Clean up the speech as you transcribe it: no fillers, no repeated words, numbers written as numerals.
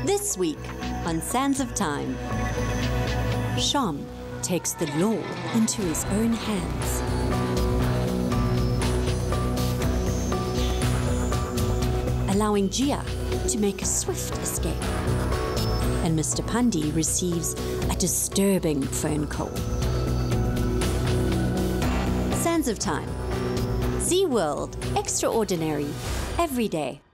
This week on Sands of Time, Sham takes the law into his own hands. Allowing Jia to make a swift escape. And Mr. Pandi receives a disturbing phone call. Sands of Time. SeaWorld, extraordinary, every day.